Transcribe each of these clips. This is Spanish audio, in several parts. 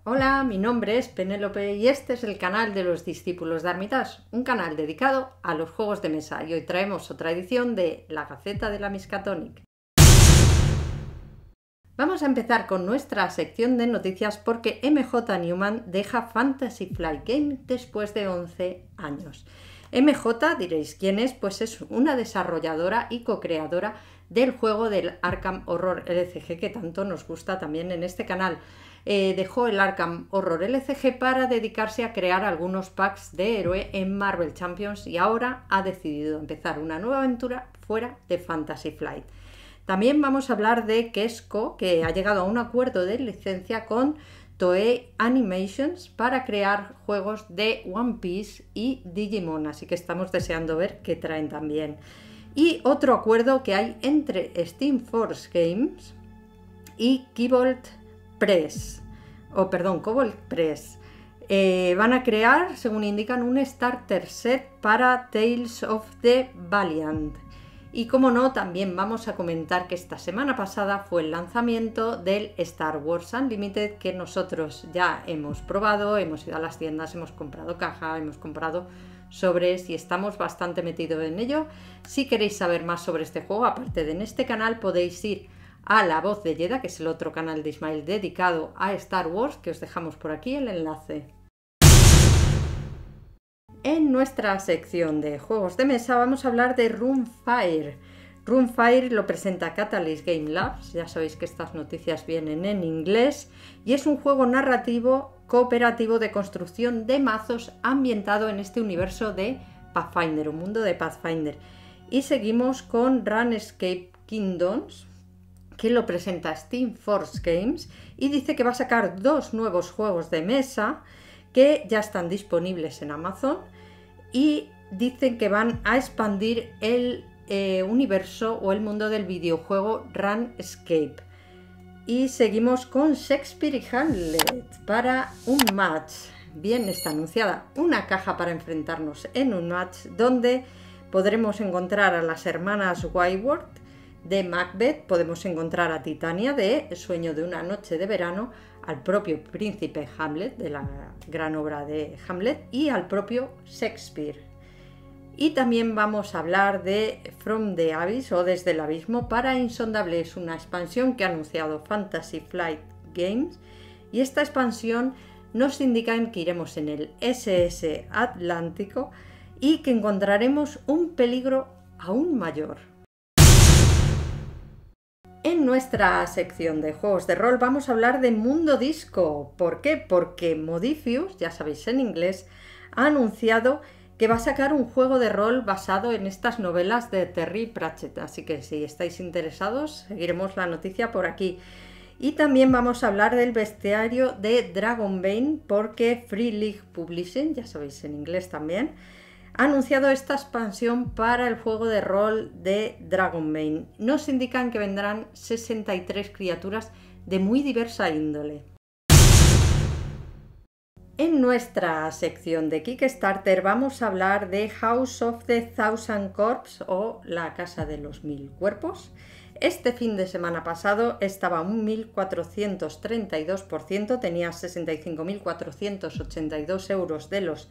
Hola, mi nombre es Penélope y este es el canal de los discípulos de Armitage, un canal dedicado a los juegos de mesa, y hoy traemos otra edición de La Gaceta de la Miskatonic. Vamos a empezar con nuestra sección de noticias porque MJ Newman deja Fantasy Flight Games después de 11 años. MJ, diréis quién es, pues es una desarrolladora y co-creadora del juego del Arkham Horror LCG que tanto nos gusta también en este canal. Dejó el Arkham Horror LCG para dedicarse a crear algunos packs de héroe en Marvel Champions y ahora ha decidido empezar una nueva aventura fuera de Fantasy Flight. También vamos a hablar de Kesco, que ha llegado a un acuerdo de licencia con Toei Animations para crear juegos de One Piece y Digimon, así que estamos deseando ver qué traen también. Y otro acuerdo que hay entre Steam Force Games y Cobalt Press. Van a crear, según indican, un starter set para Tales of the Valiant. Y como no, también vamos a comentar que esta semana pasada fue el lanzamiento del Star Wars Unlimited, que nosotros ya hemos probado, hemos ido a las tiendas, hemos comprado caja, hemos comprado sobres y estamos bastante metidos en ello. Si queréis saber más sobre este juego, aparte de en este canal, podéis ir a La Voz de Jedi, que es el otro canal de Ismael dedicado a Star Wars, que os dejamos por aquí el enlace. En nuestra sección de juegos de mesa vamos a hablar de Runefire. Runefire lo presenta Catalyst Game Labs, ya sabéis que estas noticias vienen en inglés, y es un juego narrativo cooperativo de construcción de mazos ambientado en este universo de Pathfinder, un mundo de Pathfinder. Y seguimos con RuneScape Kingdoms, que lo presenta Steam Force Games y dice que va a sacar dos nuevos juegos de mesa que ya están disponibles en Amazon y dicen que van a expandir el universo o el mundo del videojuego RuneScape. Y seguimos con Shakespeare y Hamlet para un match. Bien, está anunciada una caja para enfrentarnos en un match donde podremos encontrar a las hermanas Wyworth de Macbeth, podemos encontrar a Titania de Sueño de una noche de verano, al propio príncipe Hamlet de la gran obra de Hamlet y al propio Shakespeare. Y también vamos a hablar de From the Abyss o Desde el Abismo para Insondable, es una expansión que ha anunciado Fantasy Flight Games y esta expansión nos indica que iremos en el SS Atlántico y que encontraremos un peligro aún mayor. En nuestra sección de juegos de rol vamos a hablar de Mundo Disco. ¿Por qué? Porque Modiphius, ya sabéis en inglés, ha anunciado que va a sacar un juego de rol basado en estas novelas de Terry Pratchett. Así que si estáis interesados, seguiremos la noticia por aquí. Y también vamos a hablar del bestiario de Dragonbane porque Free League Publishing, ya sabéis en inglés también, ha anunciado esta expansión para el juego de rol de Dragonbane. Nos indican que vendrán 63 criaturas de muy diversa índole. En nuestra sección de Kickstarter vamos a hablar de House of the Thousand Corpses o la Casa de los Mil Cuerpos. Este fin de semana pasado estaba un 1.432%, tenía 65.482 euros de los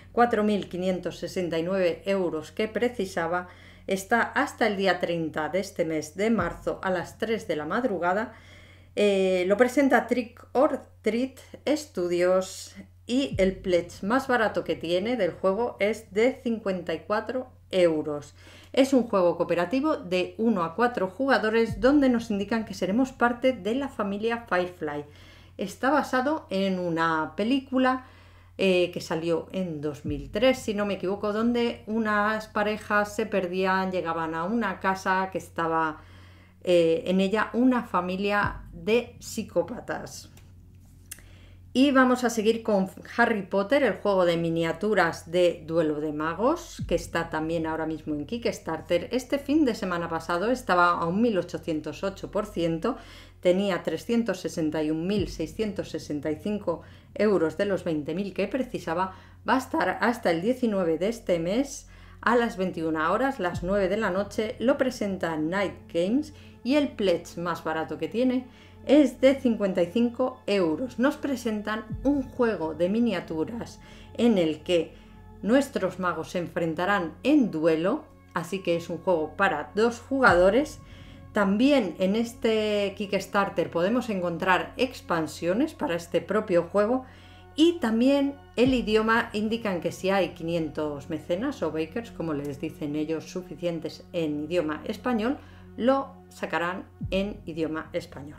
4.569 euros que precisaba. Está hasta el día 30 de este mes de marzo a las 3 de la madrugada. Lo presenta Trick or Treat Studios y el pledge más barato que tiene del juego es de 54 euros. Es un juego cooperativo de 1 a 4 jugadores donde nos indican que seremos parte de la familia Firefly. Está basado en una película que salió en 2003, si no me equivoco, donde unas parejas se perdían, llegaban a una casa que estaba en ella una familia de psicópatas. Y vamos a seguir con Harry Potter, el juego de miniaturas de Duelo de Magos, que está también ahora mismo en Kickstarter. Este fin de semana pasado estaba a un 1.808%, tenía 361.665 euros de los 20.000 que precisaba. Va a estar hasta el 19 de este mes a las 21 horas, las 9 de la noche. Lo presenta Night Games y el pledge más barato que tiene es de 55 euros. Nos presentan un juego de miniaturas en el que nuestros magos se enfrentarán en duelo, así que es un juego para 2 jugadores. También en este Kickstarter podemos encontrar expansiones para este propio juego y también el idioma. Indican que si hay 500 mecenas o bakers, como les dicen ellos, suficientes en idioma español, lo sacarán en idioma español.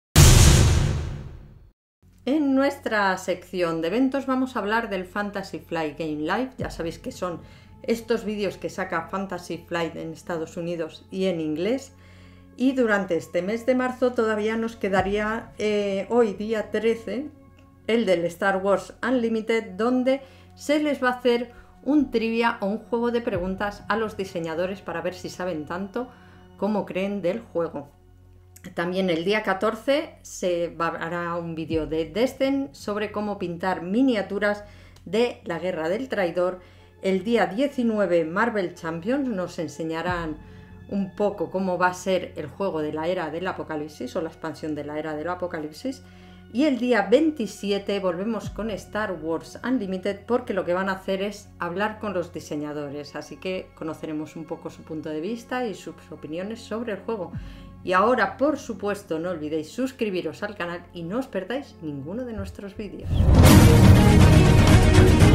En nuestra sección de eventos vamos a hablar del Fantasy Flight Game Live. Ya sabéis que son estos vídeos que saca Fantasy Flight en Estados Unidos y en inglés. Y durante este mes de marzo todavía nos quedaría hoy día 13 el del Star Wars Unlimited, donde se les va a hacer un trivia o un juego de preguntas a los diseñadores para ver si saben tanto como creen del juego. También el día 14 se hará un vídeo de Destin sobre cómo pintar miniaturas de la Guerra del Traidor. El día 19 Marvel Champions nos enseñarán un poco cómo va a ser el juego de la Era del Apocalipsis o la expansión de la Era del Apocalipsis. Y el día 27 volvemos con Star Wars Unlimited, porque lo que van a hacer es hablar con los diseñadores, así que conoceremos un poco su punto de vista y sus opiniones sobre el juego. Y ahora, por supuesto, no olvidéis suscribiros al canal y no os perdáis ninguno de nuestros vídeos.